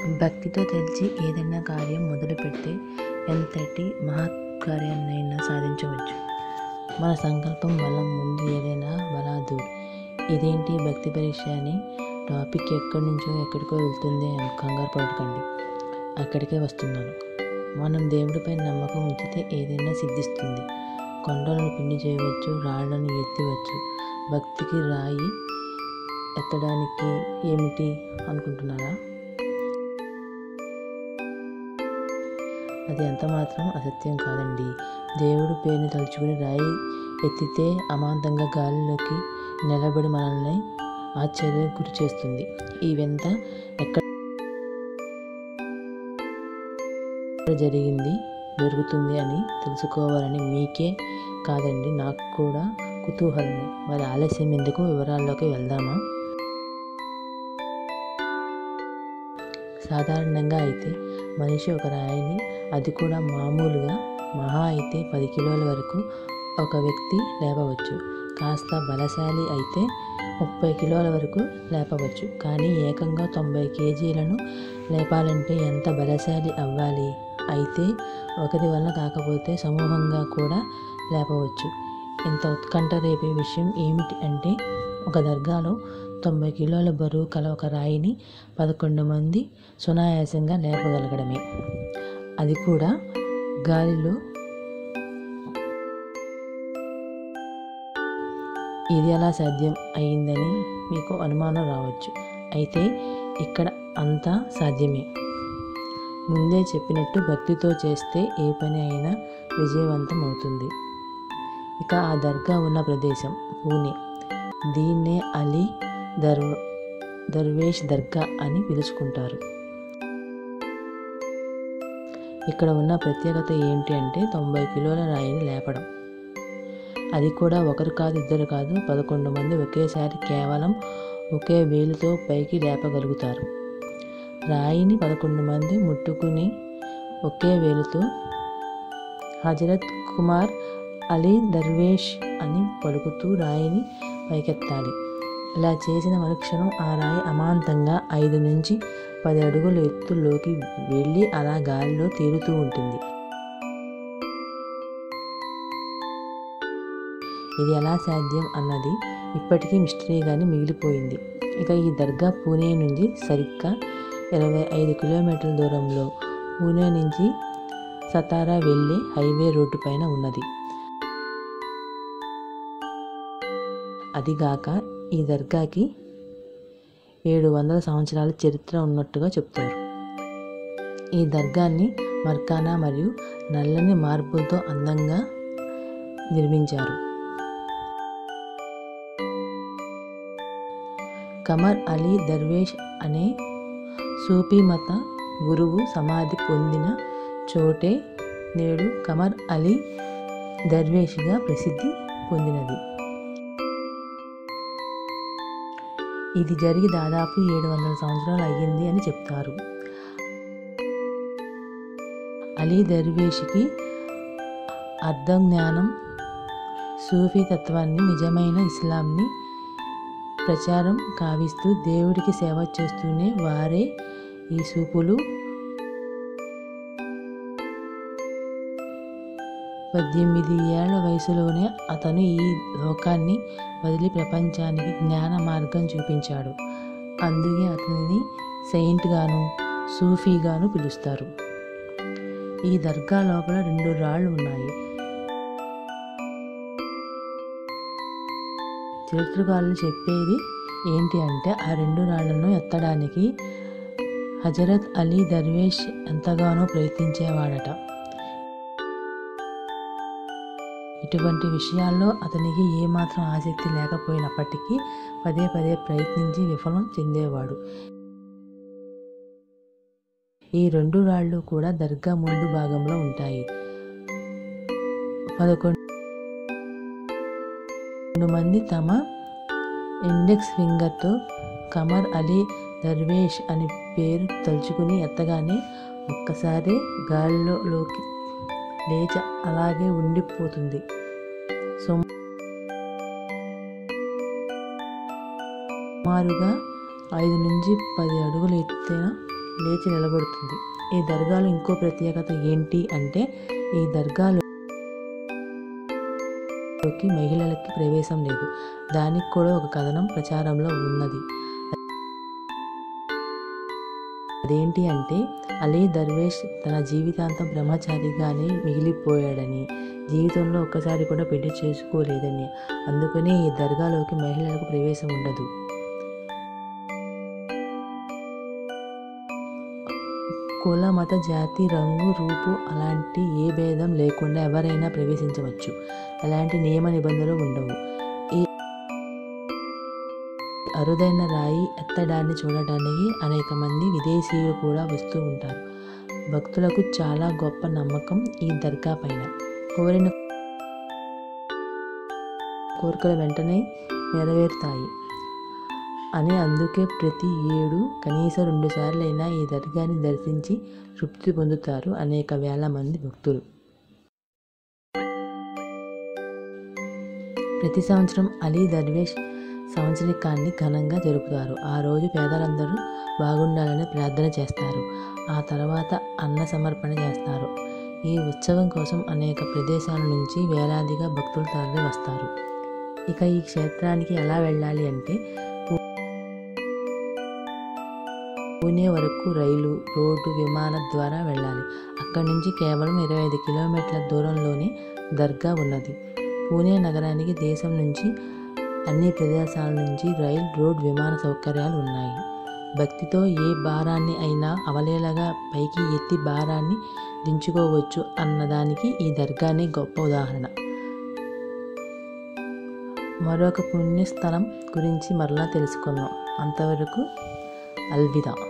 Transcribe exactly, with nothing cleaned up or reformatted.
భక్తితో తలిచి ఏదైనా కార్యం మొదలుపెడితే ఎంతటి మహత్కార్యాన్నైనా సాధించవచ్చు. మన సంకల్పం బలం ముందు ఏదైనా బలాదూర్. ఇదేంటి భక్తి పరీక్ష అని టాపిక్ ఎక్కడి నుంచో ఎక్కడికో వెళ్తుంది అని కంగారు పడకండి, అక్కడికే వస్తున్నాను. మనం దేవుడిపై నమ్మకం ఉంచితే ఏదైనా సిద్ధిస్తుంది. కొండలను పిండి చేయవచ్చు, రాళ్లను ఎత్తివచ్చు. భక్తికి రాయి ఎత్తడానికి ఏమిటి అనుకుంటున్నారా? అది ఎంత మాత్రం అసత్యం కాదండి. దేవుడు పేరుని తలుచుకుని రాయి ఎత్తితే అమాంతంగా గాలిలోకి నిలబడి మనల్ని ఆశ్చర్యానికి గురి చేస్తుంది. ఈ వింత ఎక్కడ జరిగింది జరుగుతుంది అని తెలుసుకోవాలని మీకే కాదండి, నాకు కూడా కుతూహలమే. మరి ఆలస్యం ఎందుకు, వివరాల్లోకి వెళ్దామా? సాధారణంగా అయితే మనిషి ఒక రాయిని, అది కూడా మామూలుగా మహా అయితే పది కిలోల వరకు ఒక వ్యక్తి లేపవచ్చు. కాస్త బలశాలి అయితే ముప్పై కిలోల వరకు లేపవచ్చు. కానీ ఏకంగా తొంభై కేజీలను లేపాలంటే ఎంత బలశాలి అవ్వాలి? అయితే ఒకరి వల్ల కాకపోతే సమూహంగా కూడా లేపవచ్చు. ఇంత ఉత్కంఠ రేపే విషయం ఏమిటి అంటే, ఒక దర్గాలో తొంభై కిలోల బరువు కల ఒక రాయిని పదకొండు మంది సునాయాసంగా లేపగలగడమే, అది కూడా గాలిలో. ఇది ఎలా సాధ్యం అయిందని మీకు అనుమానం రావచ్చు. అయితే ఇక్కడ అంతా సాధ్యమే. ముందే చెప్పినట్టు భక్తితో చేస్తే ఏ పని అయినా విజయవంతం అవుతుంది. ఇక ఆ దర్గా ఉన్న ప్రదేశం పూణే. దీన్నే అలీ దర్ దర్వేష్ దర్గా అని పిలుచుకుంటారు. ఇక్కడ ఉన్న ప్రత్యేకత ఏంటి అంటే తొంభై కిలోల రాయిని లేపడం. అది కూడా ఒకరు కాదు, ఇద్దరు కాదు, పదకొండు మంది ఒకేసారి కేవలం ఒకే వేలుతో పైకి లేపగలుగుతారు. రాయిని పదకొండు మంది ముట్టుకుని ఒకే వేలుతో హజరత్ కుమార్ అలీ దర్వేష్ అని పలుకుతూ రాయిని పైకెత్తాలి. ఇలా చేసిన మరుక్షణం ఆ రాయి అమాంతంగా ఐదు నుంచి పది అడుగుల ఎత్తులోకి వెళ్ళి అలా గాలిలో తేలుతూ ఉంటుంది. ఇది ఎలా సాధ్యం అన్నది ఇప్పటికీ మిస్టరీగానే మిగిలిపోయింది. ఇక ఈ దర్గా పూణే నుంచి సరిగ్గా ఇరవై ఐదు కిలోమీటర్ల దూరంలో పూణే నుంచి సతారా వెళ్ళే హైవే రోడ్డు పైన ఉన్నది. అదిగాక ఈ దర్గాకి ఏడు వందల సంవత్సరాల చరిత్ర ఉన్నట్టుగా చెప్తారు. ఈ దర్గాని మర్కానా మరియు నల్లని మార్బుల్తో అందంగా నిర్మించారు. కమర్ అలీ దర్వేష్ అనే సూఫీ మత గురువు సమాధి పొందిన చోటే నేడు కమర్ అలీ దర్వేష్గా ప్రసిద్ధి పొందినది. ఇది జరిగి దాదాపు ఏడు వందల సంవత్సరాలు అయ్యింది అని చెప్తారు. అలీ దర్వేష్కి అర్థం జ్ఞానం, సూఫీ తత్వాన్ని, నిజమైన ఇస్లాంని ప్రచారం కావిస్తూ దేవుడికి సేవ చేస్తూనే వారే ఈ సూపులు. పద్దెనిమిది ఏళ్ల వయసులోనే అతను ఈ లోకాన్ని వదిలి ప్రపంచానికి జ్ఞాన మార్గం చూపించాడు. అందుకే అతనిని సెయింట్గాను సూఫీగాను పిలుస్తారు. ఈ దర్గా లోపల రెండు రాళ్ళు ఉన్నాయి. చరిత్రకారులు చెప్పేది ఏంటి అంటే, ఆ రెండు రాళ్లను ఎత్తడానికి హజరత్ అలీ దర్వేష్ ఎంతగానో ప్రయత్నించేవాడట. ఇటువంటి విషయాల్లో అతనికి ఏమాత్రం ఆసక్తి లేకపోయినప్పటికీ పదే పదే ప్రయత్నించి విఫలం చెందేవాడు. ఈ రెండు రాళ్ళు కూడా దర్గా ముందు భాగంలో ఉంటాయి. పదకొండు మంది తమ ఇండెక్స్ ఫింగర్తో కమర్ అలీ దర్వేష్ అని పేరు తలుచుకుని ఎత్తగానే ఒక్కసారి గాలిలోకి లేచి అలాగే ఉండిపోతుంది. సుమారుగా ఐదు నుంచి పది అడుగులు ఎత్తిన లేచి నిలబడుతుంది. ఈ దర్గాలో ఇంకో ప్రత్యేకత ఏంటి అంటే ఈ దర్గాలోకి మహిళలకి ప్రవేశం లేదు. దానికి కూడా ఒక కథనం ప్రచారంలో ఉన్నది. అదేంటి అంటే అలీ దర్వేష్ తన జీవితాంతం బ్రహ్మచారిగానే మిగిలిపోయాడని, జీవితంలో ఒక్కసారి కూడా పెళ్లి చేసుకోలేదని, అందుకనే ఈ దర్గాలోకి మహిళలకు ప్రవేశం ఉండదు. కుల, మత, జాతి, రంగు, రూపు అలాంటి ఏ భేదం లేకుండా ఎవరైనా ప్రవేశించవచ్చు. ఎలాంటి నియమ నిబంధనలు ఉండవు. ఈ అరుదైన రాయి ఎత్తడాన్ని చూడటానికి అనేక మంది విదేశీయులు కూడా వస్తూ ఉంటారు. భక్తులకు చాలా గొప్ప నమ్మకం ఈ దర్గా పైన. కోరిన కోరికలు వెంటనే నెరవేరుతాయి అని అందుకే ప్రతి ఏడు కనీసం రెండు సార్లైనా ఈ దర్గాని దర్శించి తృప్తి పొందుతారు అనేక వేల మంది భక్తులు. ప్రతి సంవత్సరం అలీ దర్వేష్ సంవత్సరికాన్ని ఘనంగా జరుపుతారు. ఆ రోజు పేదలందరూ బాగుండాలని ప్రార్థన చేస్తారు. ఆ తర్వాత అన్న సమర్పణ చేస్తారు. ఈ ఉత్సవం కోసం అనేక ప్రదేశాల నుంచి వేలాదిగా భక్తులు తరలి వస్తారు. ఇక ఈ క్షేత్రానికి ఎలా వెళ్ళాలి అంటే పూణే వరకు రైలు, రోడ్డు, విమానం ద్వారా వెళ్ళాలి. అక్కడి నుంచి కేవలం ఇరవై ఐదు కిలోమీటర్ల దూరంలోనే దర్గా ఉన్నది. పూణే నగరానికి దేశం నుంచి అన్ని ప్రదేశాల నుంచి రైల్, రోడ్, విమాన సౌకర్యాలు ఉన్నాయి. భక్తితో ఏ భారాన్ని అయినా అవలీలగా పైకి ఎత్తి భారాన్ని దించుకోవచ్చు అన్నదానికి ఈ దర్గానే గొప్ప ఉదాహరణ. మరొక పుణ్యస్థలం గురించి మరలా తెలుసుకుందాం. అంతవరకు అల్విదా.